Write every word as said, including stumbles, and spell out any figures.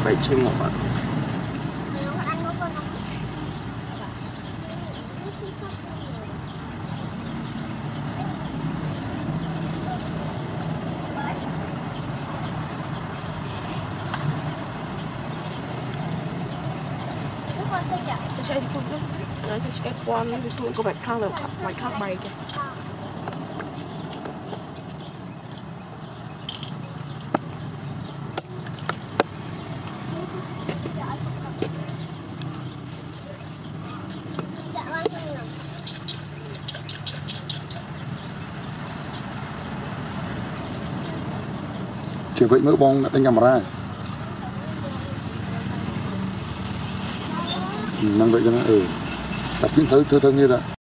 cậy trên ngọc ạ. Saya di kubur, saya cek kuan itu kau baik kang lewat, baik kang baik ya. Chỉ vậy mới bong đánh camera. Năng vậy cho nó ừ. Tập những thứ thơ thơ như đó.